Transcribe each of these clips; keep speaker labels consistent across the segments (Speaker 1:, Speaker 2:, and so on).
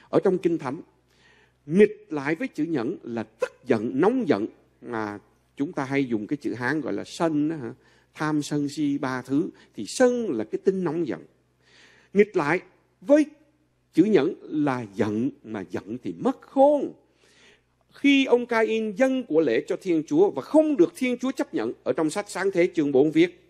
Speaker 1: ở trong Kinh Thánh. Nghịch lại với chữ nhẫn là tức giận, nóng giận, mà chúng ta hay dùng cái chữ Hán gọi là sân đó, tham sân si ba thứ. Thì sân là cái tính nóng giận. Nghịch lại với chữ nhẫn là giận, mà giận thì mất khôn. Khi ông Ca-in dâng của lễ cho Thiên Chúa và không được Thiên Chúa chấp nhận, ở trong sách Sáng Thế chương 4 viết,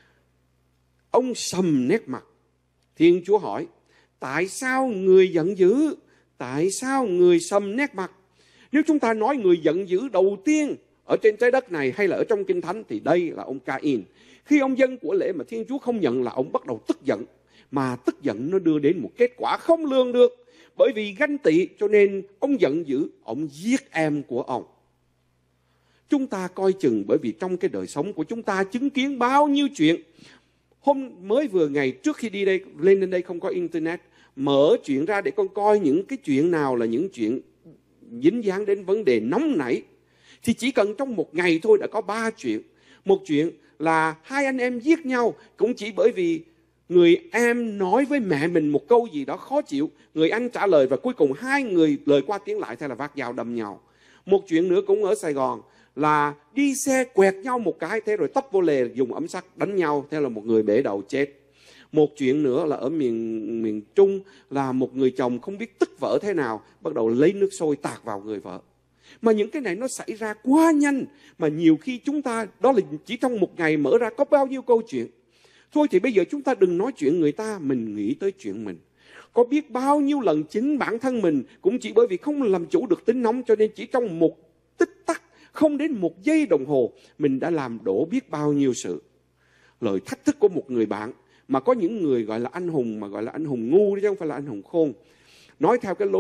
Speaker 1: ông sầm nét mặt. Thiên Chúa hỏi, tại sao người giận dữ? Tại sao người sầm nét mặt? Nếu chúng ta nói người giận dữ đầu tiên ở trên trái đất này hay là ở trong Kinh Thánh thì đây là ông Ca-in. Khi ông dâng của lễ mà Thiên Chúa không nhận là ông bắt đầu tức giận. Mà tức giận nó đưa đến một kết quả không lường được. Bởi vì ganh tị cho nên ông giận dữ, ông giết em của ông. Chúng ta coi chừng, bởi vì trong cái đời sống của chúng ta chứng kiến bao nhiêu chuyện. Mới vừa ngày trước khi đi đây, lên đây không có internet, mở chuyện ra để con coi những cái chuyện nào là những chuyện dính dáng đến vấn đề nóng nảy. Thì chỉ cần trong một ngày thôi đã có 3 chuyện. Một chuyện là 2 anh em giết nhau cũng chỉ bởi vì người em nói với mẹ mình một câu gì đó khó chịu, người anh trả lời và cuối cùng 2 người lời qua tiếng lại, thế là vác dao đâm nhau. Một chuyện nữa cũng ở Sài Gòn là đi xe quẹt nhau một cái, thế rồi tấp vô lề dùng ấm sắt đánh nhau, thế là một người bể đầu chết. Một chuyện nữa là ở miền Trung là một người chồng không biết tức vợ thế nào, bắt đầu lấy nước sôi tạt vào người vợ. Mà những cái này nó xảy ra quá nhanh, mà nhiều khi chúng ta, đó là chỉ trong một ngày mở ra có bao nhiêu câu chuyện. Thôi thì bây giờ chúng ta đừng nói chuyện người ta, mình nghĩ tới chuyện mình. Có biết bao nhiêu lần chính bản thân mình cũng chỉ bởi vì không làm chủ được tính nóng, cho nên chỉ trong một tích tắc, không đến 1 giây đồng hồ, mình đã làm đổ biết bao nhiêu sự. Lời thách thức của một người bạn, mà có những người gọi là anh hùng, mà gọi là anh hùng ngu chứ không phải là anh hùng khôn. Nói theo cái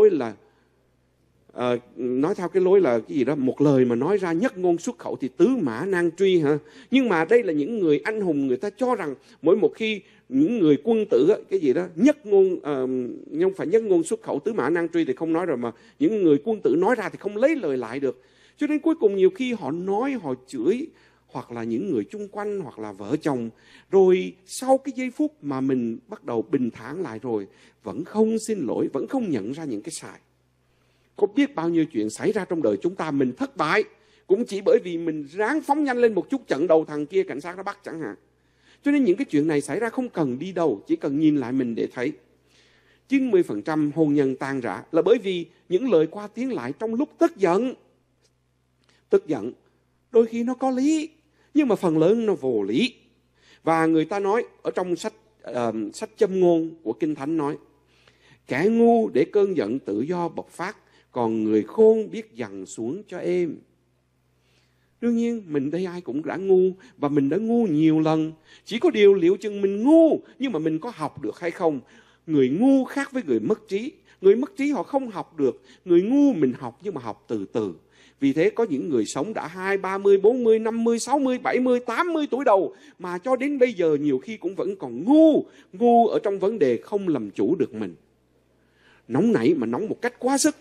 Speaker 1: lối là cái gì đó, một lời mà nói ra nhất ngôn xuất khẩu thì tứ mã nan truy hả? Nhưng mà đây là những người anh hùng, người ta cho rằng mỗi một khi những người quân tử cái gì đó nhất ngôn, không phải nhất ngôn xuất khẩu tứ mã nan truy thì không nói rồi, mà những người quân tử nói ra thì không lấy lời lại được. Cho nên cuối cùng nhiều khi họ nói, họ chửi, hoặc là những người chung quanh, hoặc là vợ chồng. Rồi sau cái giây phút mà mình bắt đầu bình thản lại rồi, vẫn không xin lỗi, vẫn không nhận ra những cái sai. Có biết bao nhiêu chuyện xảy ra trong đời chúng ta, mình thất bại cũng chỉ bởi vì mình ráng phóng nhanh lên một chút, chặn đầu thằng kia cảnh sát nó bắt chẳng hạn. Cho nên những cái chuyện này xảy ra không cần đi đâu, chỉ cần nhìn lại mình để thấy. 90% hôn nhân tan rã là bởi vì những lời qua tiếng lại trong lúc tức giận. Tức giận đôi khi nó có lý, nhưng mà phần lớn nó vô lý. Và người ta nói ở trong sách Châm ngôn của Kinh Thánh nói, kẻ ngu để cơn giận tự do bộc phát, còn người khôn biết dằn xuống cho êm. Đương nhiên mình đây ai cũng đã ngu, và mình đã ngu nhiều lần. Chỉ có điều liệu chừng mình ngu, nhưng mà mình có học được hay không? Người ngu khác với người mất trí. Người mất trí họ không học được. Người ngu mình học, nhưng mà học từ từ. Vì thế có những người sống đã 20, 30, 40, 50, 60, 70, 80 tuổi đầu, mà cho đến bây giờ nhiều khi cũng vẫn còn ngu ở trong vấn đề không làm chủ được mình. Nóng nảy mà nóng một cách quá sức.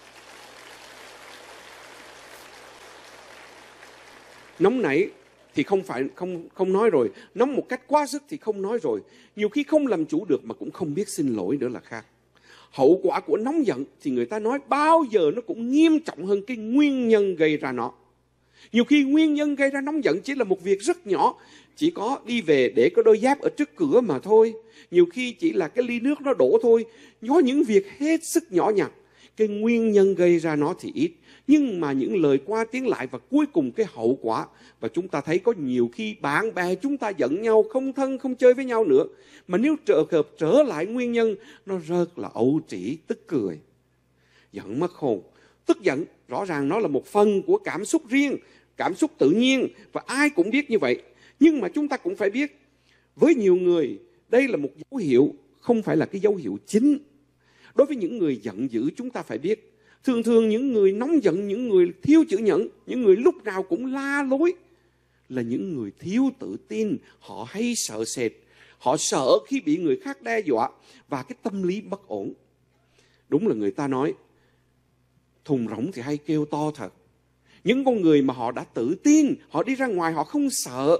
Speaker 1: Nóng nảy thì không nói rồi, nóng một cách quá sức thì không nói rồi. Nhiều khi không làm chủ được mà cũng không biết xin lỗi nữa là khác. Hậu quả của nóng giận thì người ta nói bao giờ nó cũng nghiêm trọng hơn cái nguyên nhân gây ra nó. Nhiều khi nguyên nhân gây ra nóng giận chỉ là một việc rất nhỏ, chỉ có đi về để có đôi dép ở trước cửa mà thôi. Nhiều khi chỉ là cái ly nước nó đổ thôi. Có những việc hết sức nhỏ nhặt, cái nguyên nhân gây ra nó thì ít, nhưng mà những lời qua tiếng lại và cuối cùng cái hậu quả. Và chúng ta thấy có nhiều khi bạn bè chúng ta giận nhau, không thân, không chơi với nhau nữa. Mà nếu trở lại nguyên nhân, nó rất là ấu trĩ, tức cười. Giận mất hồn. Tức giận, rõ ràng nó là một phần của cảm xúc riêng, cảm xúc tự nhiên, và ai cũng biết như vậy. Nhưng mà chúng ta cũng phải biết, với nhiều người, đây là một dấu hiệu, không phải là cái dấu hiệu chính. Đối với những người giận dữ, chúng ta phải biết, thường những người nóng giận, những người thiếu chữ nhẫn, những người lúc nào cũng la lối, là những người thiếu tự tin. Họ hay sợ sệt, họ sợ khi bị người khác đe dọa, và cái tâm lý bất ổn. Đúng là người ta nói, thùng rỗng thì hay kêu to thật. Những con người mà họ đã tự tin, họ đi ra ngoài họ không sợ,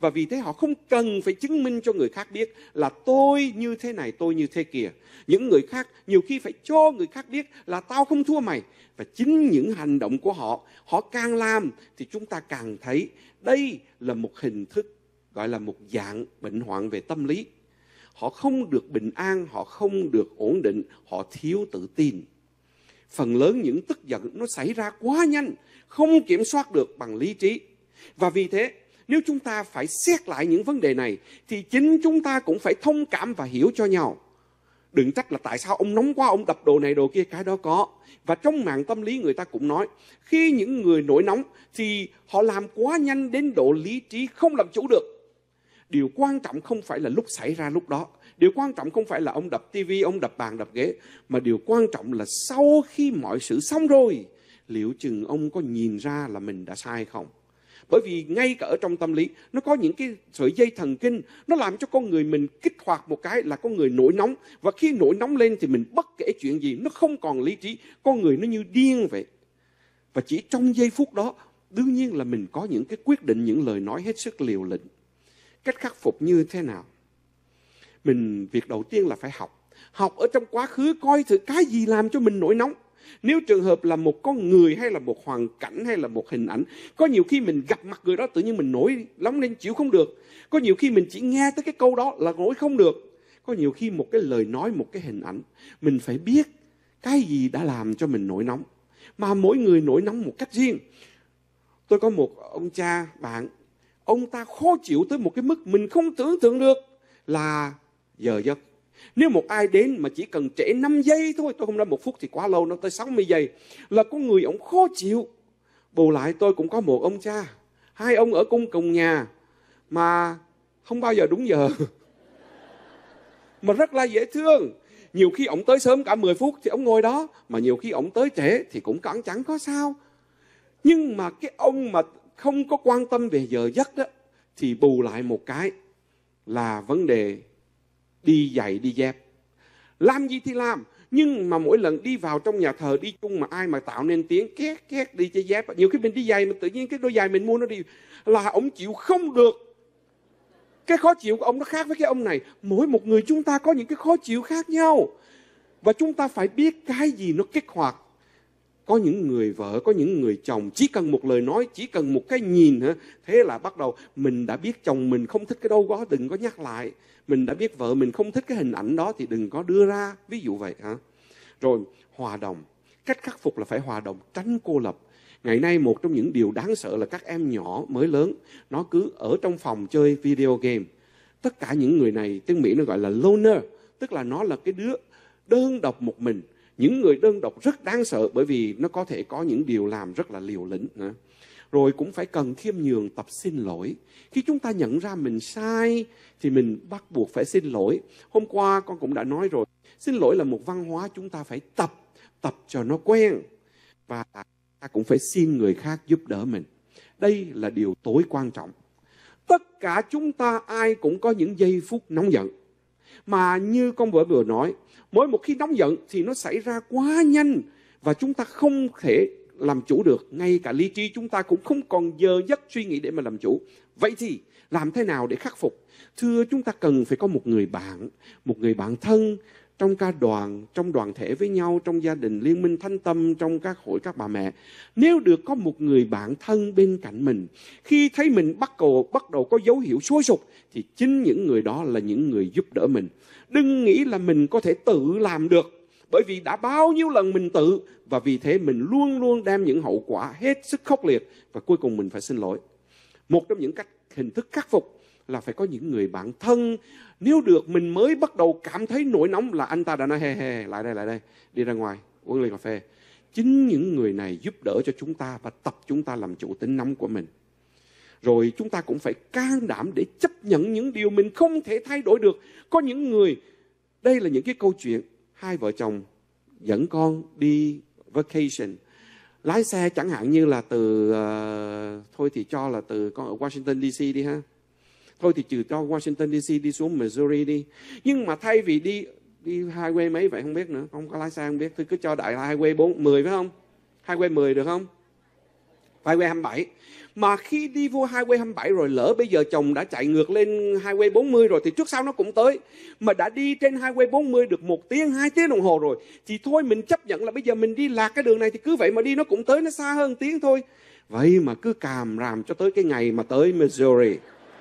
Speaker 1: Và vì thế họ không cần phải chứng minh cho người khác biết là tôi như thế này, tôi như thế kia. Những người khác nhiều khi phải cho người khác biết là tao không thua mày. Và chính những hành động của họ càng làm thì chúng ta càng thấy đây là một hình thức, gọi là một dạng bệnh hoạn về tâm lý. Họ không được bình an, họ không được ổn định, họ thiếu tự tin. Phần lớn những tức giận nó xảy ra quá nhanh, không kiểm soát được bằng lý trí. Và vì thế, nếu chúng ta phải xét lại những vấn đề này, thì chính chúng ta cũng phải thông cảm và hiểu cho nhau. Đừng trách là tại sao ông nóng quá, ông đập đồ này đồ kia, cái đó có. Và trong mạng tâm lý người ta cũng nói, khi những người nổi nóng thì họ làm quá nhanh đến độ lý trí không làm chủ được. Điều quan trọng không phải là lúc xảy ra lúc đó. Điều quan trọng không phải là ông đập tivi, ông đập bàn, đập ghế. Mà điều quan trọng là sau khi mọi sự xong rồi, liệu chừng ông có nhìn ra là mình đã sai không? Bởi vì ngay cả ở trong tâm lý, nó có những cái sợi dây thần kinh, nó làm cho con người mình kích hoạt một cái là con người nổi nóng. Và khi nổi nóng lên thì mình bất kể chuyện gì, nó không còn lý trí. Con người nó như điên vậy. Và chỉ trong giây phút đó, đương nhiên là mình có những cái quyết định, những lời nói hết sức liều lĩnh. Cách khắc phục như thế nào? Việc đầu tiên là phải học. Học ở trong quá khứ coi thử cái gì làm cho mình nổi nóng. Nếu trường hợp là một con người hay là một hoàn cảnh hay là một hình ảnh, có nhiều khi mình gặp mặt người đó tự nhiên mình nổi nóng lên chịu không được. Có nhiều khi mình chỉ nghe tới cái câu đó là nổi không được. Có nhiều khi một cái lời nói, một cái hình ảnh, mình phải biết cái gì đã làm cho mình nổi nóng. Mà mỗi người nổi nóng một cách riêng. Tôi có một ông cha bạn, ông ta khó chịu tới một cái mức mình không tưởng tượng được là giờ giấc. Nếu một ai đến mà chỉ cần trễ 5 giây thôi, tôi không nói 1 phút thì quá lâu, nó tới 60 giây, là con người ông khó chịu. Bù lại tôi cũng có một ông cha, 2 ông ở cùng nhà mà không bao giờ đúng giờ. Mà rất là dễ thương. Nhiều khi ông tới sớm cả 10 phút thì ông ngồi đó, mà nhiều khi ông tới trễ thì cũng chẳng có sao. Nhưng mà cái ông mà không có quan tâm về giờ giấc đó, thì bù lại một cái là vấn đề đi giày đi dép. Làm gì thì làm, nhưng mà mỗi lần đi vào trong nhà thờ đi chung mà ai mà tạo nên tiếng két két đi chơi dép, nhiều khi mình đi giày mà tự nhiên cái đôi giày mình mua nó đi là ông chịu không được. Cái khó chịu của ông nó khác với cái ông này. Mỗi một người chúng ta có những cái khó chịu khác nhau, và chúng ta phải biết cái gì nó kích hoạt. Có những người vợ, có những người chồng chỉ cần một lời nói, chỉ cần một cái nhìn hả, thế là bắt đầu mình đã biết chồng mình không thích cái đâu đó, đừng có nhắc lại. Mình đã biết vợ mình không thích cái hình ảnh đó thì đừng có đưa ra, ví dụ vậy hả. Rồi hòa đồng. Cách khắc phục là phải hòa đồng, tránh cô lập. Ngày nay một trong những điều đáng sợ là các em nhỏ mới lớn, nó cứ ở trong phòng chơi video game. Tất cả những người này, tiếng Mỹ nó gọi là loner, tức là nó là cái đứa đơn độc một mình. Những người đơn độc rất đáng sợ, bởi vì nó có thể có những điều làm rất là liều lĩnh. Rồi cũng phải cần khiêm nhường, tập xin lỗi. Khi chúng ta nhận ra mình sai thì mình bắt buộc phải xin lỗi. Hôm qua con cũng đã nói rồi, xin lỗi là một văn hóa chúng ta phải tập cho nó quen. Và ta cũng phải xin người khác giúp đỡ mình. Đây là điều tối quan trọng. Tất cả chúng ta ai cũng có những giây phút nóng giận. Mà như con vừa nói, mỗi một khi nóng giận thì nó xảy ra quá nhanh và chúng ta không thể làm chủ được. Ngay cả lý trí chúng ta cũng không còn giờ giấc suy nghĩ để mà làm chủ. Vậy thì làm thế nào để khắc phục? Thưa, chúng ta cần phải có một người bạn thân trong ca đoàn, trong đoàn thể với nhau, trong gia đình liên minh Thánh Tâm, trong các hội các bà mẹ. Nếu được có một người bạn thân bên cạnh mình, khi thấy mình bắt đầu có dấu hiệu sôi sục, thì chính những người đó là những người giúp đỡ mình. Đừng nghĩ là mình có thể tự làm được, bởi vì đã bao nhiêu lần mình tự, và vì thế mình luôn luôn đem những hậu quả hết sức khốc liệt, và cuối cùng mình phải xin lỗi. Một trong những hình thức khắc phục là phải có những người bạn thân. Nếu được mình mới bắt đầu cảm thấy nổi nóng là anh ta đã nói lại đây, đi ra ngoài uống ly cà phê. Chính những người này giúp đỡ cho chúng ta và tập chúng ta làm chủ tính nóng của mình. Rồi chúng ta cũng phải can đảm để chấp nhận những điều mình không thể thay đổi được. Có những người, đây là những cái câu chuyện, 2 vợ chồng dẫn con đi vacation, lái xe chẳng hạn như là thôi thì cho là từ con ở Washington DC đi ha. Thôi thì trừ cho Washington DC đi xuống Missouri đi. Nhưng mà thay vì đi highway mấy vậy không biết nữa, không có lái xe không biết, thì cứ cho đại highway 10 phải không? Highway 10 được không? Highway 27. Mà khi đi vô Highway 27 rồi, lỡ bây giờ chồng đã chạy ngược lên Highway 40 rồi thì trước sau nó cũng tới. Mà đã đi trên Highway 40 được 1 tiếng, 2 tiếng đồng hồ rồi thì thôi mình chấp nhận là bây giờ mình đi lạc cái đường này thì cứ vậy mà đi, nó cũng tới, nó xa hơn tiếng thôi. Vậy mà cứ càm ràm cho tới cái ngày mà tới Missouri.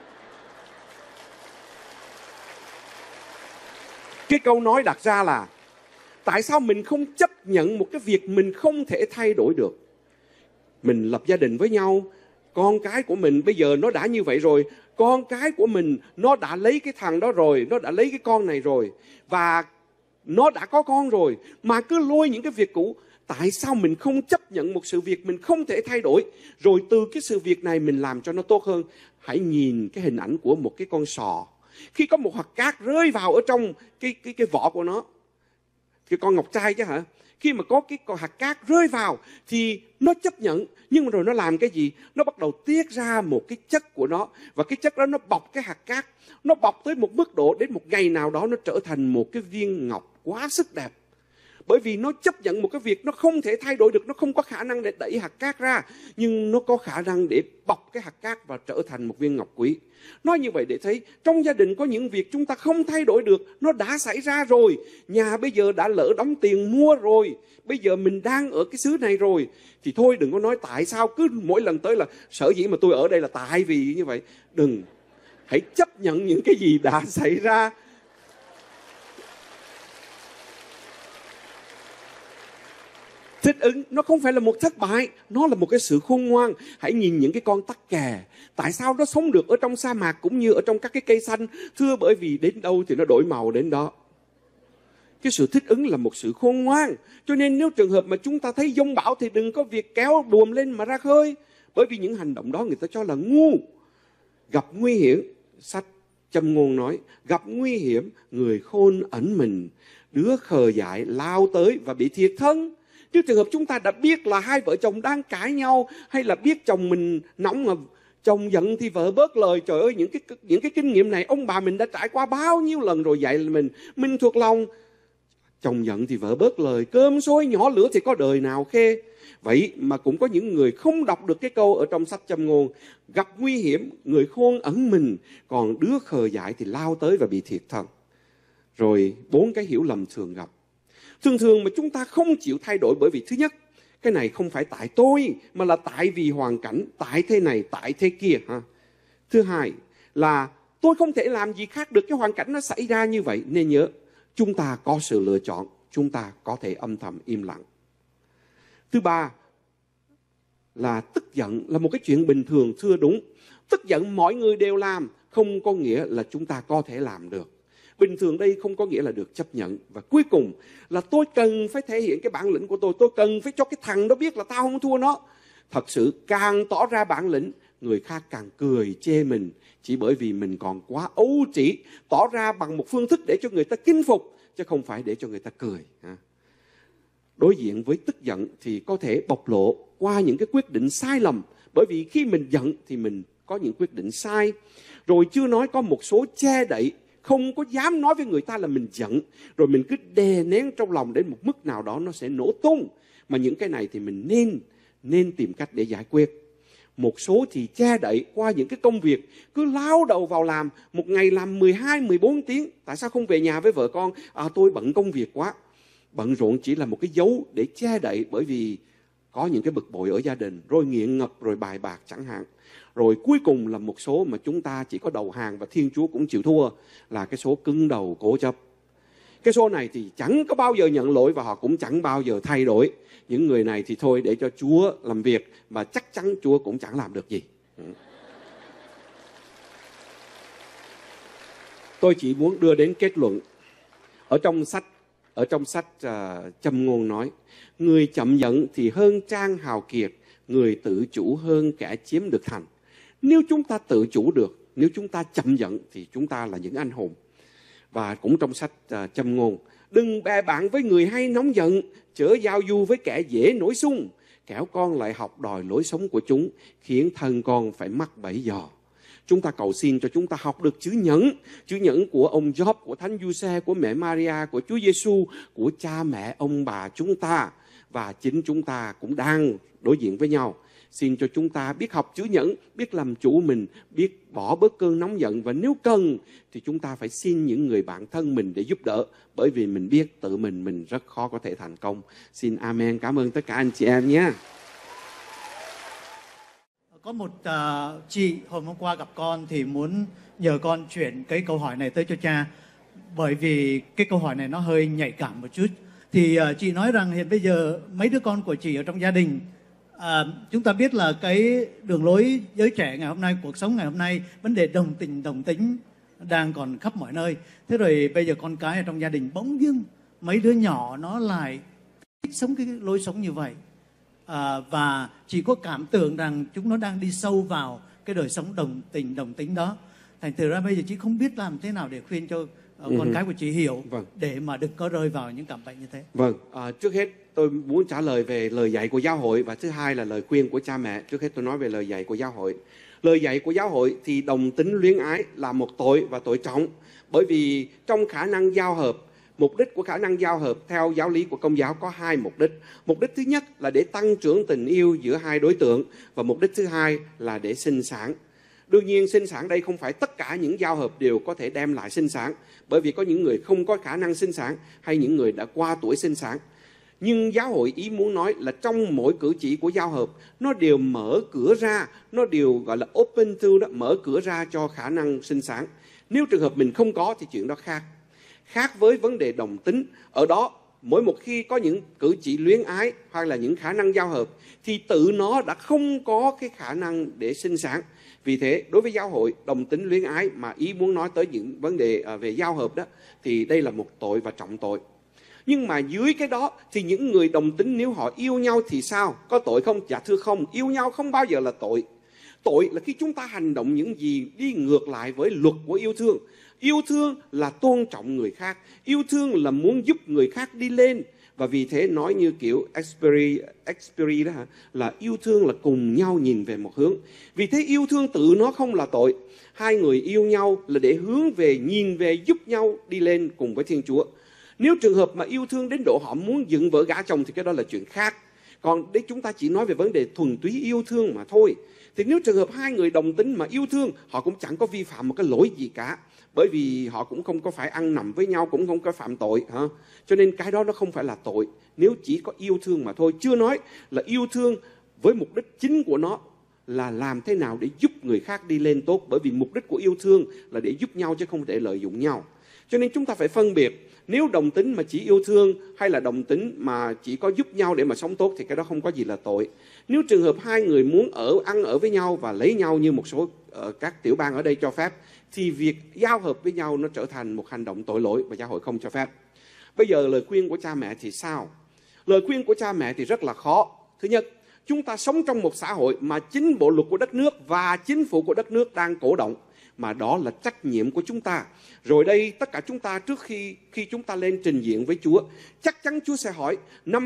Speaker 1: Cái câu nói đặt ra là tại sao mình không chấp nhận một cái việc mình không thể thay đổi được? Mình lập gia đình với nhau, con cái của mình bây giờ nó đã như vậy rồi, con cái của mình nó đã lấy cái thằng đó rồi, nó đã lấy cái con này rồi, và nó đã có con rồi, mà cứ lôi những cái việc cũ. Tại sao mình không chấp nhận một sự việc mình không thể thay đổi, rồi từ cái sự việc này mình làm cho nó tốt hơn? Hãy nhìn cái hình ảnh của một cái con sò. Khi có một hạt cát rơi vào ở trong cái vỏ của nó, cái con ngọc trai chứ hả? Khi mà có cái con hạt cát rơi vào thì nó chấp nhận, nhưng rồi nó làm cái gì? Nó bắt đầu tiết ra một cái chất của nó, và cái chất đó nó bọc cái hạt cát, nó bọc tới một mức độ đến một ngày nào đó nó trở thành một cái viên ngọc quá sức đẹp. Bởi vì nó chấp nhận một cái việc nó không thể thay đổi được, nó không có khả năng để đẩy hạt cát ra, nhưng nó có khả năng để bọc cái hạt cát và trở thành một viên ngọc quý. Nói như vậy để thấy trong gia đình có những việc chúng ta không thay đổi được, nó đã xảy ra rồi. Nhà bây giờ đã lỡ đóng tiền mua rồi, bây giờ mình đang ở cái xứ này rồi, thì thôi đừng có nói tại sao cứ mỗi lần tới là sở dĩ mà tôi ở đây là tại vì như vậy. Đừng, hãy chấp nhận những cái gì đã xảy ra. Thích ứng nó không phải là một thất bại, nó là một cái sự khôn ngoan. Hãy nhìn những cái con tắc kè, tại sao nó sống được ở trong sa mạc cũng như ở trong các cái cây xanh? Thưa, bởi vì đến đâu thì nó đổi màu đến đó. Cái sự thích ứng là một sự khôn ngoan. Cho nên nếu trường hợp mà chúng ta thấy giông bão thì đừng có việc kéo đuồm lên mà ra khơi, bởi vì những hành động đó người ta cho là ngu. Gặp nguy hiểm, sách Châm Ngôn nói, gặp nguy hiểm người khôn ẩn mình, đứa khờ dại lao tới và bị thiệt thân. Nếu trường hợp chúng ta đã biết là hai vợ chồng đang cãi nhau, hay là biết chồng mình nóng mà chồng giận thì vợ bớt lời. Trời ơi, những cái kinh nghiệm này ông bà mình đã trải qua bao nhiêu lần rồi, dạy mình thuộc lòng. Chồng giận thì vợ bớt lời, cơm sôi nhỏ lửa thì có đời nào khê. Vậy mà cũng có những người không đọc được cái câu ở trong sách Châm Ngôn, gặp nguy hiểm người khôn ẩn mình, còn đứa khờ dại thì lao tới và bị thiệt thân. Rồi 4 cái hiểu lầm thường gặp. Thường thường mà chúng ta không chịu thay đổi bởi vì thứ nhất, cái này không phải tại tôi, mà là tại vì hoàn cảnh, tại thế này, tại thế kia. Thứ hai là tôi không thể làm gì khác được, cái hoàn cảnh nó xảy ra như vậy. Nên nhớ, chúng ta có sự lựa chọn, chúng ta có thể âm thầm im lặng. Thứ ba là tức giận là một cái chuyện bình thường, thưa đúng. Tức giận mọi người đều làm, không có nghĩa là chúng ta có thể làm được. Bình thường đây không có nghĩa là được chấp nhận. Và cuối cùng là tôi cần phải thể hiện cái bản lĩnh của tôi cần phải cho cái thằng đó biết là tao không thua nó. Thật sự càng tỏ ra bản lĩnh, người khác càng cười chê mình, chỉ bởi vì mình còn quá ấu trĩ, tỏ ra bằng một phương thức để cho người ta kính phục, chứ không phải để cho người ta cười. Đối diện với tức giận thì có thể bộc lộ qua những cái quyết định sai lầm, bởi vì khi mình giận thì mình có những quyết định sai. Rồi chưa nói có một số che đậy, không có dám nói với người ta là mình giận, rồi mình cứ đè nén trong lòng đến một mức nào đó nó sẽ nổ tung. Mà những cái này thì mình nên tìm cách để giải quyết. Một số thì che đậy qua những cái công việc, cứ lao đầu vào làm, một ngày làm 12, 14 tiếng. Tại sao không về nhà với vợ con? Tôi bận công việc quá. Bận rộn chỉ là một cái dấu để che đậy, bởi vì có những cái bực bội ở gia đình, rồi nghiện ngập, rồi bài bạc chẳng hạn. Rồi cuối cùng là một số mà chúng ta chỉ có đầu hàng và Thiên Chúa cũng chịu thua, là cái số cứng đầu cố chấp. Cái số này thì chẳng có bao giờ nhận lỗi và họ cũng chẳng bao giờ thay đổi. Những người này thì thôi để cho Chúa làm việc, và chắc chắn Chúa cũng chẳng làm được gì. Tôi chỉ muốn đưa đến kết luận. Ở trong sách Châm Ngôn nói, người chậm giận thì hơn trang hào kiệt, người tự chủ hơn kẻ chiếm được thành. Nếu chúng ta tự chủ được, nếu chúng ta chậm giận thì chúng ta là những anh hùng. Và cũng trong sách Châm Ngôn, đừng bè bạn với người hay nóng giận, chớ giao du với kẻ dễ nổi xung, kẻo con lại học đòi lối sống của chúng, khiến thân con phải mắc bẫy dò. Chúng ta cầu xin cho chúng ta học được chữ nhẫn của ông Job, của Thánh Giuse, của mẹ Maria, của Chúa Giêsu, của cha mẹ ông bà chúng ta. Và chính chúng ta cũng đang đối diện với nhau. Xin cho chúng ta biết học chữ nhẫn, biết làm chủ mình, biết bỏ bớt cơn nóng giận. Và nếu cần thì chúng ta phải xin những người bạn thân mình để giúp đỡ. Bởi vì mình biết tự mình rất khó có thể thành công. Xin amen. Cảm ơn tất cả anh chị em nhé.
Speaker 2: Có một chị hôm qua gặp con thì muốn nhờ con chuyển cái câu hỏi này tới cho cha. Bởi vì cái câu hỏi này nó hơi nhạy cảm một chút. Thì chị nói rằng hiện bây giờ mấy đứa con của chị ở trong gia đình, chúng ta biết là cái đường lối giới trẻ ngày hôm nay, cuộc sống ngày hôm nay, vấn đề đồng tình, đồng tính đang còn khắp mọi nơi. Thế rồi bây giờ con cái ở trong gia đình bỗng dưng mấy đứa nhỏ nó lại thích sống cái lối sống như vậy. Và chị có cảm tưởng rằng chúng nó đang đi sâu vào cái đời sống đồng tình, đồng tính đó. Thành thử ra bây giờ chị không biết làm thế nào để khuyên cho con cái của chị hiểu, để mà đừng có rơi vào những cảm bệnh như thế.
Speaker 1: Vâng, trước hết tôi muốn trả lời về lời dạy của giáo hội, và thứ hai là lời khuyên của cha mẹ. Trước hết tôi nói về lời dạy của giáo hội. Lời dạy của giáo hội thì đồng tính luyến ái là một tội và tội trọng. Bởi vì trong khả năng giao hợp, mục đích của khả năng giao hợp theo giáo lý của Công giáo có hai mục đích. Mục đích thứ nhất là để tăng trưởng tình yêu giữa hai đối tượng, và mục đích thứ hai là để sinh sản. Đương nhiên sinh sản đây không phải tất cả những giao hợp đều có thể đem lại sinh sản, bởi vì có những người không có khả năng sinh sản hay những người đã qua tuổi sinh sản. Nhưng giáo hội ý muốn nói là trong mỗi cử chỉ của giao hợp, nó đều mở cửa ra, nó đều gọi là open to, đó, mở cửa ra cho khả năng sinh sản. Nếu trường hợp mình không có thì chuyện đó khác. Khác với vấn đề đồng tính, ở đó mỗi một khi có những cử chỉ luyến ái hoặc là những khả năng giao hợp thì tự nó đã không có cái khả năng để sinh sản. Vì thế đối với giáo hội, đồng tính luyến ái mà ý muốn nói tới những vấn đề về giao hợp đó, thì đây là một tội và trọng tội. Nhưng mà dưới cái đó thì những người đồng tính nếu họ yêu nhau thì sao? Có tội không? Dạ thưa không, yêu nhau không bao giờ là tội. Tội là khi chúng ta hành động những gì đi ngược lại với luật của yêu thương. Yêu thương là tôn trọng người khác. Yêu thương là muốn giúp người khác đi lên. Và vì thế nói như kiểu Expery đó hả? Là yêu thương là cùng nhau nhìn về một hướng. Vì thế yêu thương tự nó không là tội. Hai người yêu nhau là để hướng về, nhìn về, giúp nhau đi lên cùng với Thiên Chúa. Nếu trường hợp mà yêu thương đến độ họ muốn dựng vợ gả chồng thì cái đó là chuyện khác. Còn đấy chúng ta chỉ nói về vấn đề thuần túy yêu thương mà thôi. Thì nếu trường hợp hai người đồng tính mà yêu thương, họ cũng chẳng có vi phạm một cái lỗi gì cả. Bởi vì họ cũng không có phải ăn nằm với nhau, cũng không có phạm tội. Cho nên cái đó nó không phải là tội. Nếu chỉ có yêu thương mà thôi. Chưa nói là yêu thương với mục đích chính của nó là làm thế nào để giúp người khác đi lên tốt. Bởi vì mục đích của yêu thương là để giúp nhau chứ không để lợi dụng nhau. Cho nên chúng ta phải phân biệt. Nếu đồng tính mà chỉ yêu thương hay là đồng tính mà chỉ có giúp nhau để mà sống tốt thì cái đó không có gì là tội. Nếu trường hợp hai người muốn ăn ở với nhau và lấy nhau như một số các tiểu bang ở đây cho phép, thì việc giao hợp với nhau nó trở thành một hành động tội lỗi và giáo hội không cho phép. Bây giờ lời khuyên của cha mẹ thì sao? Lời khuyên của cha mẹ thì rất là khó. Thứ nhất, chúng ta sống trong một xã hội mà chính bộ luật của đất nước và chính phủ của đất nước đang cổ động, mà đó là trách nhiệm của chúng ta. Rồi đây tất cả chúng ta trước khi chúng ta lên trình diện với Chúa, chắc chắn Chúa sẽ hỏi năm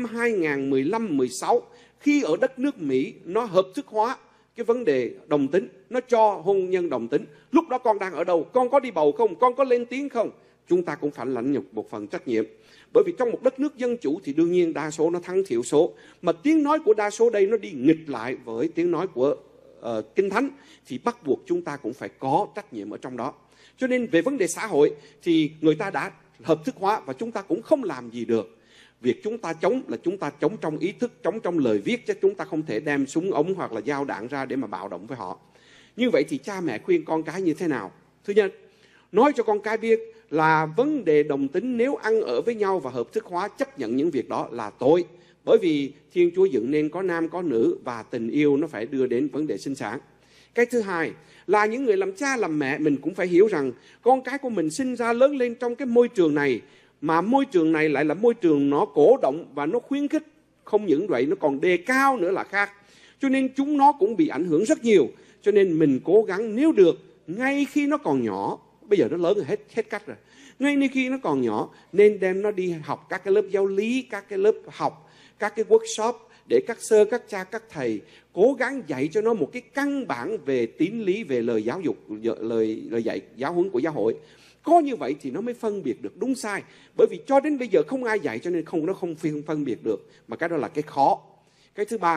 Speaker 1: 2015-16 khi ở đất nước Mỹ nó hợp thức hóa cái vấn đề đồng tính, nó cho hôn nhân đồng tính, lúc đó con đang ở đâu? Con có đi bầu không? Con có lên tiếng không? Chúng ta cũng phải lãnh nhận một phần trách nhiệm. Bởi vì trong một đất nước dân chủ thì đương nhiên đa số nó thắng thiểu số, mà tiếng nói của đa số đây nó đi nghịch lại với tiếng nói của Kinh Thánh, thì bắt buộc chúng ta cũng phải có trách nhiệm ở trong đó. Cho nên về vấn đề xã hội thì người ta đã hợp thức hóa và chúng ta cũng không làm gì được. Việc chúng ta chống là chúng ta chống trong ý thức, chống trong lời viết, chứ chúng ta không thể đem súng ống hoặc là dao đạn ra để mà bạo động với họ. Như vậy thì cha mẹ khuyên con cái như thế nào? Thứ nhất, nói cho con cái biết là vấn đề đồng tính nếu ăn ở với nhau và hợp thức hóa chấp nhận những việc đó là tội. Bởi vì Thiên Chúa dựng nên có nam có nữ và tình yêu nó phải đưa đến vấn đề sinh sản. Cái thứ hai là những người làm cha làm mẹ mình cũng phải hiểu rằng con cái của mình sinh ra lớn lên trong cái môi trường này, mà môi trường này lại là môi trường nó cổ động và nó khuyến khích. Không những vậy nó còn đề cao nữa là khác. Cho nên chúng nó cũng bị ảnh hưởng rất nhiều. Cho nên mình cố gắng nếu được ngay khi nó còn nhỏ, bây giờ nó lớn rồi hết cách rồi, ngay khi nó còn nhỏ nên đem nó đi học các cái lớp giáo lý, các cái lớp học, các cái workshop để các sơ, các cha, các thầy cố gắng dạy cho nó một cái căn bản về tín lý, về lời giáo dục, lời dạy giáo huấn của giáo hội. Có như vậy thì nó mới phân biệt được đúng sai. Bởi vì cho đến bây giờ không ai dạy cho nên nó không phân biệt được. Mà cái đó là cái khó. Cái thứ ba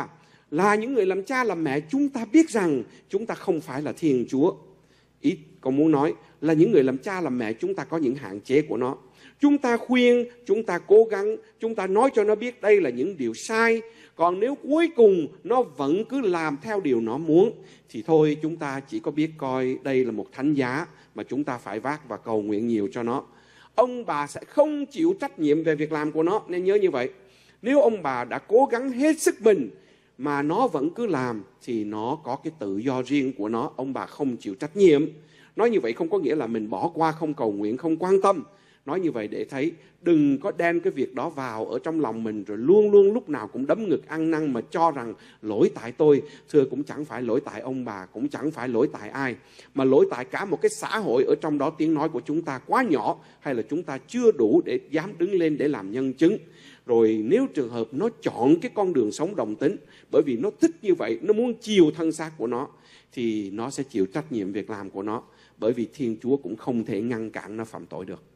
Speaker 1: Là những người làm cha làm mẹ, chúng ta biết rằng chúng ta không phải là Thiên Chúa. Ý con muốn nói là những người làm cha làm mẹ, chúng ta có những hạn chế của nó. Chúng ta khuyên, chúng ta cố gắng, chúng ta nói cho nó biết đây là những điều sai. Còn nếu cuối cùng nó vẫn cứ làm theo điều nó muốn, thì thôi chúng ta chỉ có biết coi đây là một thánh giá mà chúng ta phải vác và cầu nguyện nhiều cho nó. Ông bà sẽ không chịu trách nhiệm về việc làm của nó, nên nhớ như vậy. Nếu ông bà đã cố gắng hết sức mình mà nó vẫn cứ làm, thì nó có cái tự do riêng của nó, ông bà không chịu trách nhiệm. Nói như vậy không có nghĩa là mình bỏ qua, không cầu nguyện, không quan tâm. Nói như vậy để thấy đừng có đem cái việc đó vào ở trong lòng mình, rồi luôn luôn lúc nào cũng đấm ngực ăn năn mà cho rằng lỗi tại tôi. Thưa, cũng chẳng phải lỗi tại ông bà, cũng chẳng phải lỗi tại ai, mà lỗi tại cả một cái xã hội. Ở trong đó tiếng nói của chúng ta quá nhỏ, hay là chúng ta chưa đủ để dám đứng lên để làm nhân chứng. Rồi nếu trường hợp nó chọn cái con đường sống đồng tính, bởi vì nó thích như vậy, nó muốn chiều thân xác của nó, thì nó sẽ chịu trách nhiệm việc làm của nó. Bởi vì Thiên Chúa cũng không thể ngăn cản nó phạm tội được.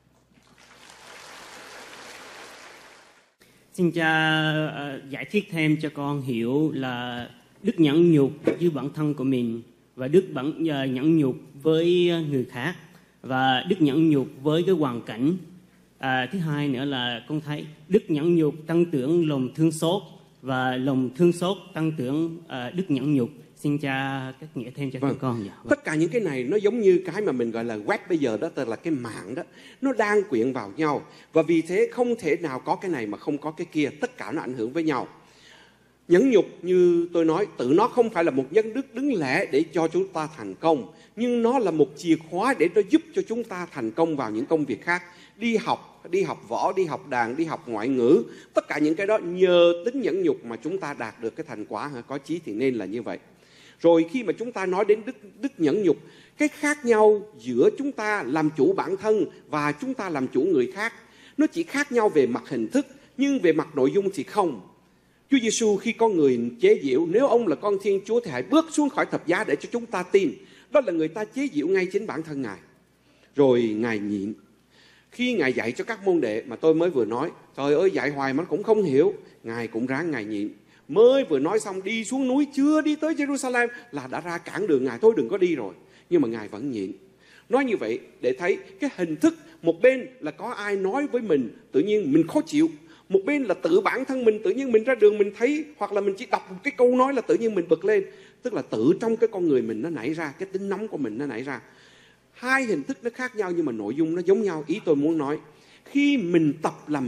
Speaker 3: Xin cha giải thích thêm cho con hiểu là đức nhẫn nhục với bản thân của mình, và đức nhẫn nhục với người khác, và đức nhẫn nhục với cái hoàn cảnh. Thứ hai nữa là con thấy đức nhẫn nhục tăng trưởng lòng thương xót, và lòng thương xót tăng trưởng đức nhẫn nhục. Xin cha cách nghĩa thêm cho con. Dạ.
Speaker 1: Tất cả những cái này nó giống như cái mà mình gọi là web bây giờ đó, tức là cái mạng đó, nó đang quyện vào nhau, và vì thế không thể nào có cái này mà không có cái kia, tất cả nó ảnh hưởng với nhau. Nhẫn nhục như tôi nói, tự nó không phải là một nhân đức đứng lẻ để cho chúng ta thành công, nhưng nó là một chìa khóa để nó giúp cho chúng ta thành công vào những công việc khác. Đi học võ, đi học đàn, đi học ngoại ngữ, tất cả những cái đó nhờ tính nhẫn nhục mà chúng ta đạt được cái thành quả. Có chí thì nên là như vậy. Rồi khi mà chúng ta nói đến đức nhẫn nhục, cái khác nhau giữa chúng ta làm chủ bản thân và chúng ta làm chủ người khác, nó chỉ khác nhau về mặt hình thức, nhưng về mặt nội dung thì không. Chúa Giêsu khi có người chế giễu, nếu ông là con Thiên Chúa thì hãy bước xuống khỏi thập giá để cho chúng ta tin. Đó là người ta chế giễu ngay chính bản thân Ngài. Rồi Ngài nhịn. Khi Ngài dạy cho các môn đệ mà tôi mới vừa nói, trời ơi dạy hoài mà cũng không hiểu, Ngài cũng ráng Ngài nhịn. Mới vừa nói xong đi xuống núi, chưa đi tới Jerusalem là đã ra cản đường Ngài, thôi đừng có đi rồi. Nhưng mà Ngài vẫn nhịn. Nói như vậy để thấy cái hình thức, một bên là có ai nói với mình, tự nhiên mình khó chịu. Một bên là tự bản thân mình, tự nhiên mình ra đường mình thấy, hoặc là mình chỉ đọc một cái câu nói là tự nhiên mình bực lên. Tức là tự trong cái con người mình nó nảy ra, cái tính nóng của mình nó nảy ra. Hai hình thức nó khác nhau nhưng mà nội dung nó giống nhau. Ý tôi muốn nói, khi mình tập làm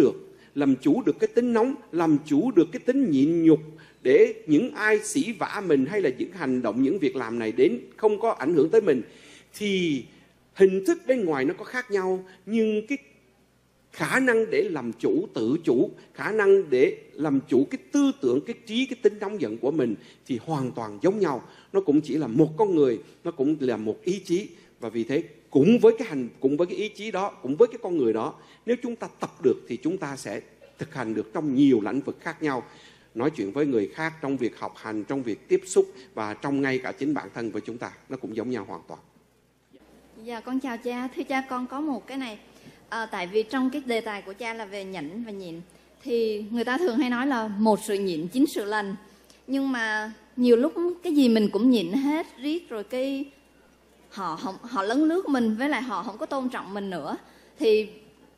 Speaker 1: chủ được cái tính nóng, làm chủ được cái tính nhịn nhục, để những ai sỉ vả mình hay là những hành động, những việc làm này đến không có ảnh hưởng tới mình, thì hình thức bên ngoài nó có khác nhau, nhưng cái khả năng để làm chủ, tự chủ, khả năng để làm chủ cái tư tưởng, cái trí, cái tính nóng giận của mình thì hoàn toàn giống nhau. Nó cũng chỉ là một con người, nó cũng là một ý chí. Và vì thế cùng với cái ý chí đó, cùng với cái con người đó, nếu chúng ta tập được thì chúng ta sẽ thực hành được trong nhiều lĩnh vực khác nhau. Nói chuyện với người khác, trong việc học hành, trong việc tiếp xúc, và trong ngay cả chính bản thân với chúng ta, nó cũng giống nhau hoàn toàn.
Speaker 4: Dạ con chào cha. Thưa cha, con có một cái này. Tại vì trong cái đề tài của cha là về nhẫn và nhịn, thì người ta thường hay nói là một sự nhịn chín sự lành. Nhưng mà nhiều lúc cái gì mình cũng nhịn hết riết, rồi cái họ lấn lướt mình, với lại họ không có tôn trọng mình nữa. Thì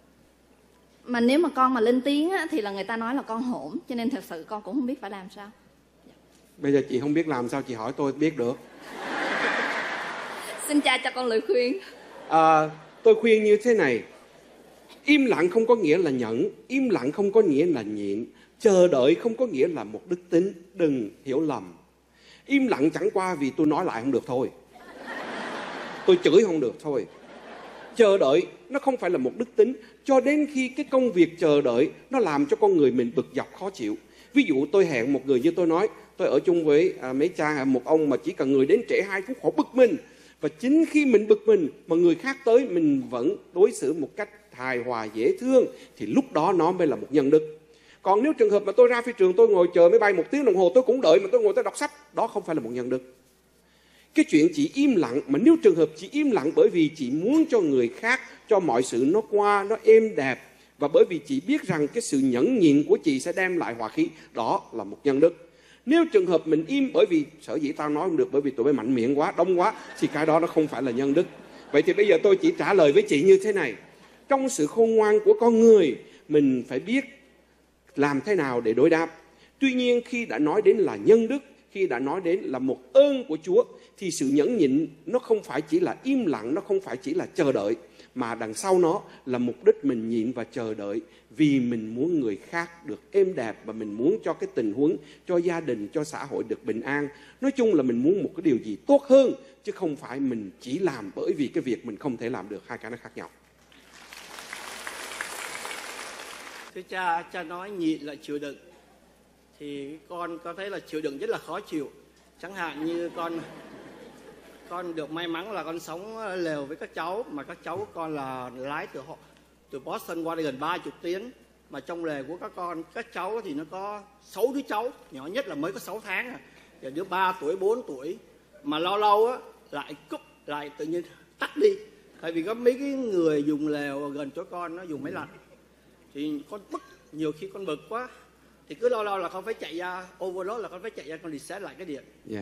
Speaker 4: mà nếu mà con mà lên tiếng á, thì là người ta nói là con hỗn. Cho nên thật sự con cũng không biết phải làm sao.
Speaker 1: Bây giờ chị không biết làm sao, chị hỏi tôi biết được.
Speaker 4: Xin cha cho con lời khuyên.
Speaker 1: Tôi khuyên như thế này. Im lặng không có nghĩa là nhẫn, im lặng không có nghĩa là nhịn, chờ đợi không có nghĩa là một đức tính. Đừng hiểu lầm. Im lặng chẳng qua vì tôi nói lại không được thôi, tôi chửi không được thôi. Chờ đợi nó không phải là một đức tính, cho đến khi cái công việc chờ đợi nó làm cho con người mình bực dọc khó chịu. Ví dụ tôi hẹn một người, như tôi nói, tôi ở chung với mấy cha, một ông mà chỉ cần người đến trễ 2 phút họ bực mình. Và chính khi mình bực mình mà người khác tới, mình vẫn đối xử một cách hài hòa dễ thương, thì lúc đó nó mới là một nhân đức. Còn nếu trường hợp mà tôi ra phi trường, tôi ngồi chờ máy bay 1 tiếng đồng hồ tôi cũng đợi, mà tôi ngồi tôi đọc sách, đó không phải là một nhân đức. Cái chuyện chị im lặng, mà nếu trường hợp chị im lặng bởi vì chị muốn cho người khác, cho mọi sự nó qua, nó êm đẹp, và bởi vì chị biết rằng cái sự nhẫn nhịn của chị sẽ đem lại hòa khí, đó là một nhân đức. Nếu trường hợp mình im bởi vì sở dĩ tao nói không được bởi vì tụi bay mạnh miệng quá, đông quá, thì cái đó nó không phải là nhân đức. Vậy thì bây giờ tôi chỉ trả lời với chị như thế này. Trong sự khôn ngoan của con người, mình phải biết làm thế nào để đối đáp. Tuy nhiên khi đã nói đến là nhân đức, khi đã nói đến là một ơn của Chúa, thì sự nhẫn nhịn nó không phải chỉ là im lặng, nó không phải chỉ là chờ đợi, mà đằng sau nó là mục đích mình nhịn và chờ đợi vì mình muốn người khác được êm đẹp và mình muốn cho cái tình huống, cho gia đình, cho xã hội được bình an. Nói chung là mình muốn một cái điều gì tốt hơn, chứ không phải mình chỉ làm bởi vì cái việc mình không thể làm được. Hai cái nó khác nhau.
Speaker 5: Thưa cha nói nhịn là chịu đựng. Thì con có thấy là chịu đựng rất là khó chịu. Chẳng hạn như con được may mắn là con sống lều với các cháu, mà các cháu của con là lái từ Boston qua đây gần 30 tiếng. Mà trong lều của các cháu thì nó có 6 đứa cháu, nhỏ nhất là mới có 6 tháng à. Và đứa 3 tuổi, 4 tuổi. Mà lâu lâu á lại cúp, lại tự nhiên tắt đi. Tại vì có mấy cái người dùng lều gần chỗ con nó dùng máy lạnh. Thì con bức, nhiều khi con bực quá thì cứ lâu lâu là con phải chạy ra overload, là con phải chạy ra con reset lại cái điện.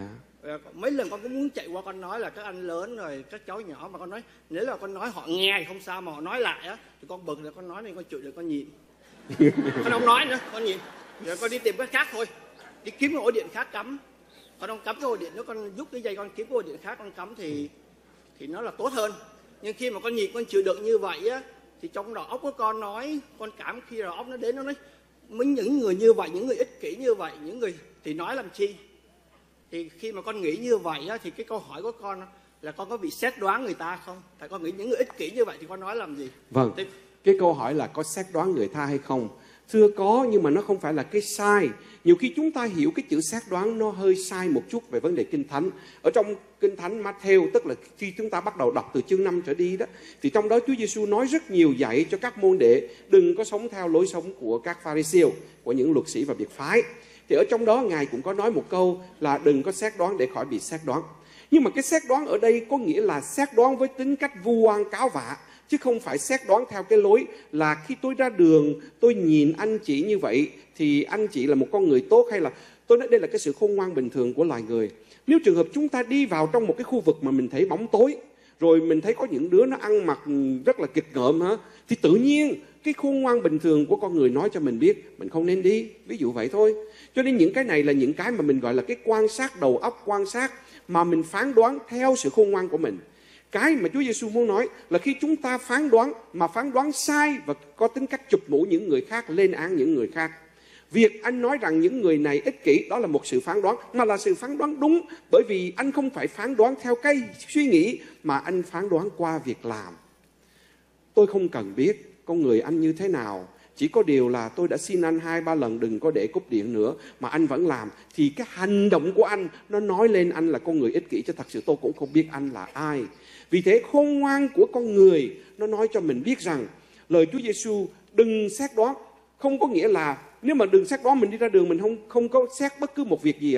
Speaker 5: Mấy lần con cũng muốn chạy qua con nói là các anh lớn rồi các cháu nhỏ, mà con nói nếu là con nói họ nghe thì không sao, mà họ nói lại á thì con bực, rồi con nói nên con chịu, rồi con nhịn. Con không nói nữa, con nhịn, rồi con đi tìm cái khác thôi, đi kiếm cái ổ điện khác cắm. Con không cắm cái ổ điện, nếu con rút cái dây con kiếm cái ổ điện khác con cắm thì nó là tốt hơn. Nhưng khi mà con nhịn, con chịu đựng như vậy á, thì trong đầu óc của con nói, con cảm khi đầu óc nó đến nó nói những người như vậy, những người ích kỷ như vậy, những người thì nói làm chi. Thì khi mà con nghĩ như vậy á, thì cái câu hỏi của con là con có bị xét đoán người ta không? Tại con nghĩ những người ích kỷ như vậy thì con nói làm gì?
Speaker 1: Vâng, cái câu hỏi là có xét đoán người ta hay không? Thưa có, nhưng mà nó không phải là cái sai. Nhiều khi chúng ta hiểu cái chữ xét đoán nó hơi sai một chút về vấn đề Kinh Thánh. Ở trong Kinh Thánh Matthew, tức là khi chúng ta bắt đầu đọc từ chương 5 trở đi đó, thì trong đó Chúa Giêsu nói rất nhiều dạy cho các môn đệ đừng có sống theo lối sống của các Pha-ri-siêu, của những luật sĩ và biệt phái. Thì ở trong đó Ngài cũng có nói một câu là đừng có xét đoán để khỏi bị xét đoán. Nhưng mà cái xét đoán ở đây có nghĩa là xét đoán với tính cách vu oan cáo vạ, chứ không phải xét đoán theo cái lối là khi tôi ra đường tôi nhìn anh chị như vậy thì anh chị là một con người tốt, hay là tôi nói đây là cái sự khôn ngoan bình thường của loài người. Nếu trường hợp chúng ta đi vào trong một cái khu vực mà mình thấy bóng tối, rồi mình thấy có những đứa nó ăn mặc rất là kịch ngợm thì tự nhiên cái khôn ngoan bình thường của con người nói cho mình biết mình không nên đi, ví dụ vậy thôi. Cho nên những cái này là những cái mà mình gọi là cái quan sát đầu óc, quan sát mà mình phán đoán theo sự khôn ngoan của mình. Cái mà Chúa Giêsu muốn nói là khi chúng ta phán đoán mà phán đoán sai và có tính cách chụp mũ những người khác, lên án những người khác. Việc anh nói rằng những người này ích kỷ đó là một sự phán đoán, mà là sự phán đoán đúng, bởi vì anh không phải phán đoán theo cái suy nghĩ mà anh phán đoán qua việc làm. Tôi không cần biết con người anh như thế nào, chỉ có điều là tôi đã xin anh 2-3 lần đừng có để cúp điện nữa mà anh vẫn làm, thì cái hành động của anh nó nói lên anh là con người ích kỷ, chứ thật sự tôi cũng không biết anh là ai. Vì thế khôn ngoan của con người nó nói cho mình biết rằng lời Chúa Giêsu đừng xét đoán, không có nghĩa là nếu mà đừng xét đoán mình đi ra đường mình không có xét bất cứ một việc gì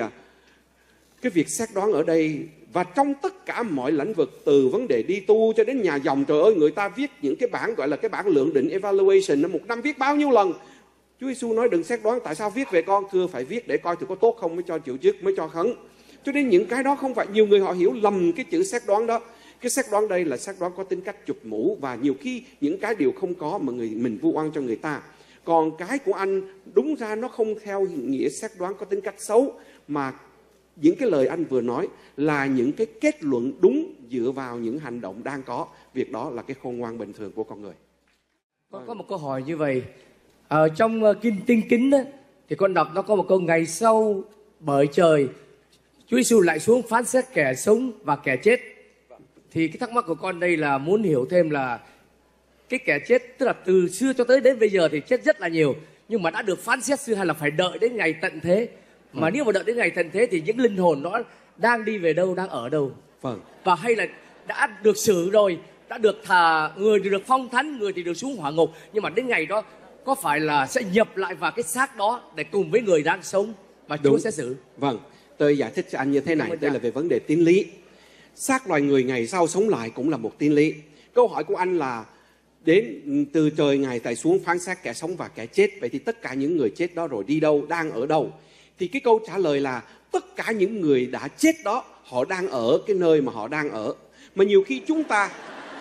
Speaker 1: Cái việc xét đoán ở đây và trong tất cả mọi lĩnh vực, từ vấn đề đi tu cho đến nhà dòng, trời ơi, người ta viết những cái bản gọi là cái bản lượng định evaluation, một năm viết bao nhiêu lần. Chúa Giêsu nói đừng xét đoán, tại sao viết về con? Thưa phải viết để coi thử có tốt không mới cho chịu chức, mới cho khấn. Cho nên những cái đó không phải, nhiều người họ hiểu lầm cái chữ xét đoán đó. Cái xét đoán đây là xét đoán có tính cách chụp mũ, và nhiều khi những cái điều không có mà mình vu oan cho người ta. Còn cái của anh đúng ra nó không theo nghĩa xét đoán có tính cách xấu, mà những cái lời anh vừa nói là những cái kết luận đúng dựa vào những hành động đang có. Việc đó là cái khôn ngoan bình thường của con người.
Speaker 6: Con có một câu hỏi như vậy. Trong Kinh Tinh Kính đó, thì con đọc nó có một câu: ngày sau bởi trời Chúa Giêsu lại xuống phán xét kẻ sống và kẻ chết. Thì cái thắc mắc của con đây là muốn hiểu thêm là cái kẻ chết, tức là từ xưa cho tới đến bây giờ thì chết rất là nhiều, nhưng mà đã được phán xét xưa hay là phải đợi đến ngày tận thế? Mà nếu mà đợi đến ngày tận thế thì những linh hồn đó đang đi về đâu, đang ở đâu? Và hay là đã được xử rồi, đã được thà, người thì được phong thánh, người thì được xuống hỏa ngục, nhưng mà đến ngày đó có phải là sẽ nhập lại vào cái xác đó để cùng với người đang sống mà Chúa sẽ xử?
Speaker 1: Vâng, tôi giải thích cho anh như thế này. Đây là về vấn đề tín lý. Xác loài người ngày sau sống lại cũng là một tín lý. Câu hỏi của anh là đến từ trời Ngài tại xuống phán xét kẻ sống và kẻ chết. Vậy thì tất cả những người chết đó rồi đi đâu, đang ở đâu? Thì cái câu trả lời là tất cả những người đã chết đó, họ đang ở cái nơi mà họ đang ở. Mà nhiều khi chúng ta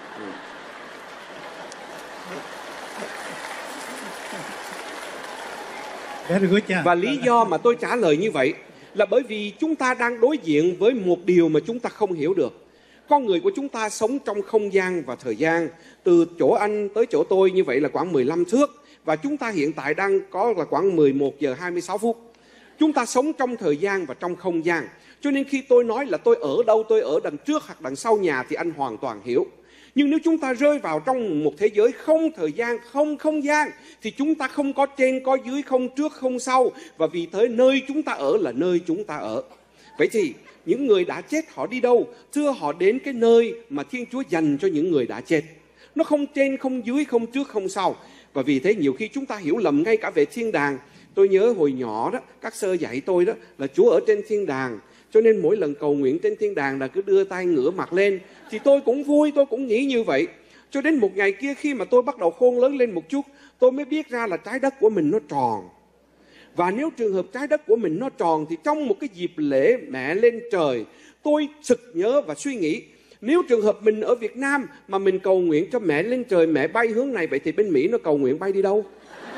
Speaker 2: Very good, cha.
Speaker 1: và lý do mà tôi trả lời như vậy là bởi vì chúng ta đang đối diện với một điều mà chúng ta không hiểu được. Con người của chúng ta sống trong không gian và thời gian. Từ chỗ anh tới chỗ tôi như vậy là khoảng 15 thước. Và chúng ta hiện tại đang có là khoảng 11 giờ 26 phút. Chúng ta sống trong thời gian và trong không gian. Cho nên khi tôi nói là tôi ở đâu, tôi ở đằng trước hoặc đằng sau nhà thì anh hoàn toàn hiểu. Nhưng nếu chúng ta rơi vào trong một thế giới không thời gian, không không gian, thì chúng ta không có trên, có dưới, không trước, không sau. Và vì thế nơi chúng ta ở là nơi chúng ta ở. Vậy thì những người đã chết họ đi đâu? Thưa, họ đến cái nơi mà Thiên Chúa dành cho những người đã chết. Nó không trên, không dưới, không trước, không sau. Và vì thế nhiều khi chúng ta hiểu lầm ngay cả về thiên đàng. Tôi nhớ hồi nhỏ đó, các sơ dạy tôi đó là Chúa ở trên thiên đàng. Cho nên mỗi lần cầu nguyện trên thiên đàng là cứ đưa tay ngửa mặt lên. Thì tôi cũng vui, tôi cũng nghĩ như vậy. Cho đến một ngày kia khi mà tôi bắt đầu khôn lớn lên một chút, tôi mới biết ra là trái đất của mình nó tròn. Và nếu trường hợp trái đất của mình nó tròn thì trong một cái dịp lễ mẹ lên trời, tôi sực nhớ và suy nghĩ, nếu trường hợp mình ở Việt Nam mà mình cầu nguyện cho mẹ lên trời, mẹ bay hướng này, vậy thì bên Mỹ nó cầu nguyện bay đi đâu?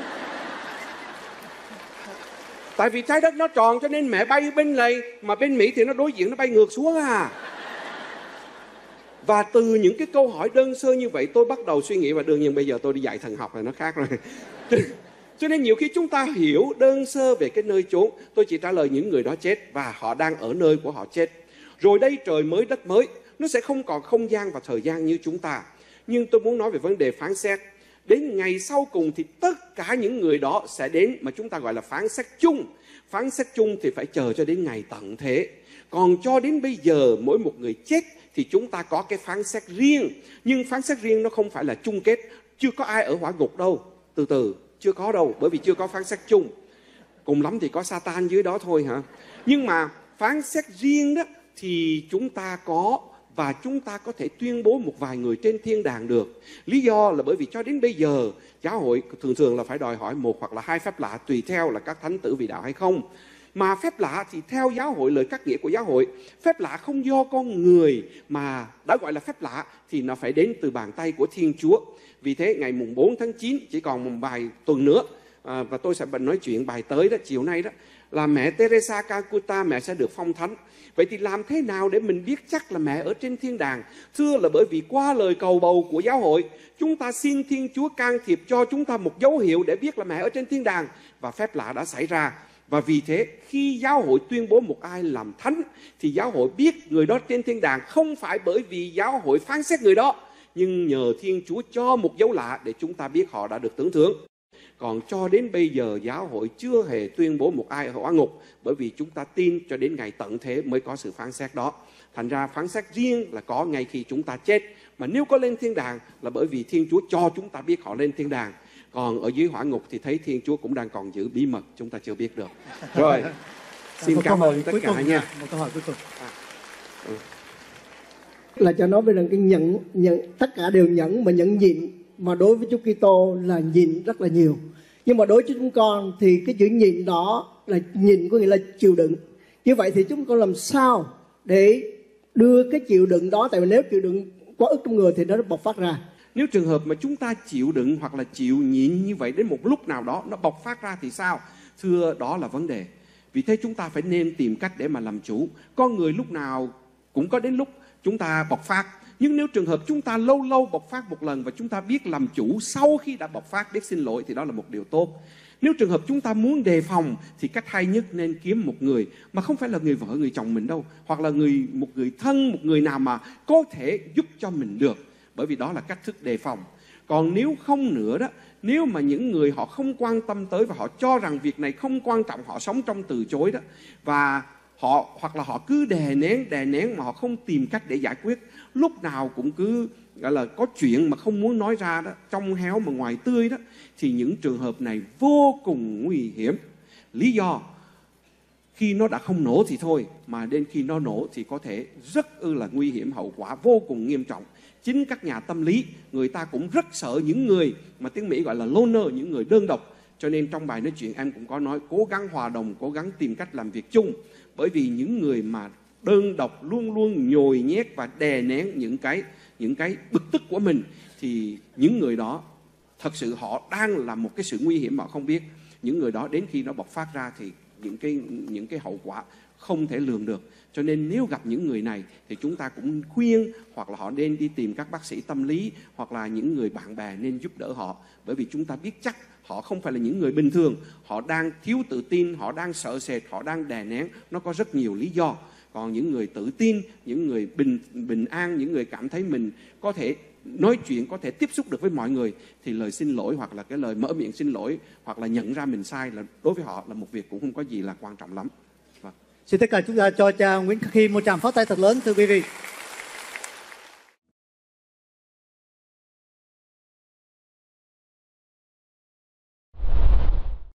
Speaker 1: Tại vì trái đất nó tròn cho nên mẹ bay bên này, mà bên Mỹ thì nó đối diện, nó bay ngược xuống à. Và từ những cái câu hỏi đơn sơ như vậy tôi bắt đầu suy nghĩ, và đương nhiên bây giờ tôi đi dạy thần học là nó khác rồi. Cho nên nhiều khi chúng ta hiểu đơn sơ về cái nơi chốn, tôi chỉ trả lời những người đó chết và họ đang ở nơi của họ chết. Rồi đây trời mới đất mới, nó sẽ không còn không gian và thời gian như chúng ta. Nhưng tôi muốn nói về vấn đề phán xét. Đến ngày sau cùng thì tất cả những người đó sẽ đến mà chúng ta gọi là phán xét chung. Phán xét chung thì phải chờ cho đến ngày tận thế. Còn cho đến bây giờ mỗi một người chết thì chúng ta có cái phán xét riêng. Nhưng phán xét riêng nó không phải là chung kết. Chưa có ai ở hỏa ngục đâu. Từ từ, chưa có đâu, bởi vì chưa có phán xét chung. Cùng lắm thì có Satan dưới đó thôi hả. Nhưng mà phán xét riêng đó thì chúng ta có, và chúng ta có thể tuyên bố một vài người trên thiên đàng được. Lý do là bởi vì cho đến bây giờ giáo hội thường là phải đòi hỏi một hoặc là hai phép lạ, tùy theo là các thánh tử vị đạo hay không. Mà phép lạ thì theo giáo hội, lời cắt nghĩa của giáo hội, phép lạ không do con người mà đã gọi là phép lạ thì nó phải đến từ bàn tay của Thiên Chúa. Vì thế ngày mùng 4 tháng 9 chỉ còn một vài tuần nữa, và tôi sẽ nói chuyện bài tới đó, chiều nay đó, là mẹ Teresa Calcutta mẹ sẽ được phong thánh. Vậy thì làm thế nào để mình biết chắc là mẹ ở trên thiên đàng? Thưa là bởi vì qua lời cầu bầu của giáo hội, chúng ta xin Thiên Chúa can thiệp cho chúng ta một dấu hiệu để biết là mẹ ở trên thiên đàng, và phép lạ đã xảy ra. Và vì thế khi giáo hội tuyên bố một ai làm thánh thì giáo hội biết người đó trên thiên đàng không phải bởi vì giáo hội phán xét người đó, nhưng nhờ Thiên Chúa cho một dấu lạ để chúng ta biết họ đã được tưởng thưởng. Còn cho đến bây giờ giáo hội chưa hề tuyên bố một ai ở hỏa ngục, bởi vì chúng ta tin cho đến ngày tận thế mới có sự phán xét đó. Thành ra phán xét riêng là có ngay khi chúng ta chết. Mà nếu có lên thiên đàng là bởi vì Thiên Chúa cho chúng ta biết họ lên thiên đàng. Còn ở dưới hỏa ngục thì thấy Thiên Chúa cũng đang còn giữ bí mật, chúng ta chưa biết được. Rồi, xin cảm ơn tất cả nha.
Speaker 2: Một câu hỏi cuối cùng.
Speaker 7: Là cho nói về rằng cái nhận tất cả đều nhẫn mà nhẫn nhịn, mà đối với Chúa Kitô là nhịn rất là nhiều. Nhưng mà đối với chúng con thì cái chữ nhịn đó là nhịn có nghĩa là chịu đựng. Như vậy thì chúng con làm sao để đưa cái chịu đựng đó, tại vì nếu chịu đựng quá ức trong người thì nó bộc phát ra.
Speaker 1: Nếu trường hợp mà chúng ta chịu đựng hoặc là chịu nhịn như vậy đến một lúc nào đó nó bộc phát ra thì sao? Thưa, đó là vấn đề. Vì thế chúng ta phải nên tìm cách để mà làm chủ. Con người lúc nào cũng có đến lúc chúng ta bộc phát. Nhưng nếu trường hợp chúng ta lâu lâu bộc phát một lần và chúng ta biết làm chủ sau khi đã bộc phát, biết xin lỗi thì đó là một điều tốt. Nếu trường hợp chúng ta muốn đề phòng thì cách hay nhất nên kiếm một người mà không phải là người vợ, người chồng mình đâu, hoặc là một người thân, một người nào mà có thể giúp cho mình được. Bởi vì đó là cách thức đề phòng. Còn nếu không nữa đó, nếu mà những người họ không quan tâm tới và họ cho rằng việc này không quan trọng, họ sống trong từ chối đó, và họ hoặc là họ cứ đè nén mà họ không tìm cách để giải quyết, lúc nào cũng cứ gọi là có chuyện mà không muốn nói ra đó, trong héo mà ngoài tươi đó, thì những trường hợp này vô cùng nguy hiểm. Lý do khi nó đã không nổ thì thôi, mà đến khi nó nổ thì có thể rất là nguy hiểm, hậu quả vô cùng nghiêm trọng. Chính các nhà tâm lý người ta cũng rất sợ những người mà tiếng Mỹ gọi là loner, những người đơn độc, Cho nên trong bài nói chuyện em cũng có nói cố gắng hòa đồng, cố gắng tìm cách làm việc chung. Bởi vì những người mà đơn độc luôn luôn nhồi nhét và đè nén những cái bực tức của mình, thì những người đó thật sự họ đang là một cái sự nguy hiểm mà họ không biết. Những người đó đến khi nó bộc phát ra thì những cái hậu quả không thể lường được. Cho nên nếu gặp những người này thì chúng ta cũng khuyên, hoặc là họ nên đi tìm các bác sĩ tâm lý, hoặc là những người bạn bè nên giúp đỡ họ. Bởi vì chúng ta biết chắc họ không phải là những người bình thường, họ đang thiếu tự tin, họ đang sợ sệt, họ đang đè nén, nó có rất nhiều lý do. Còn những người tự tin, những người bình an, những người cảm thấy mình có thể nói chuyện, có thể tiếp xúc được với mọi người, thì lời xin lỗi hoặc là cái lời mở miệng xin lỗi hoặc là nhận ra mình sai là đối với họ là một việc cũng không có gì là quan trọng lắm.
Speaker 2: Xin tất cả chúng ta cho cha Nguyễn Khắc Khiêm một tràng pháo tay thật lớn, thưa quý vị.